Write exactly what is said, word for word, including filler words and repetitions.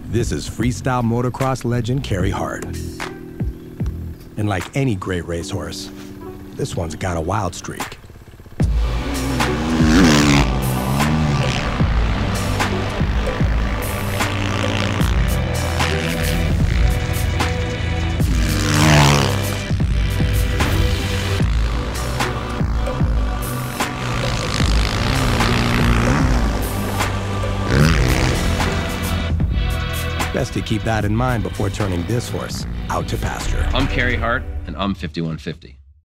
This is freestyle motocross legend Carey Hart. And like any great racehorse, this one's got a wild streak. Best to keep that in mind before turning this horse out to pasture. I'm Carey Hart, and I'm fifty-one fifty.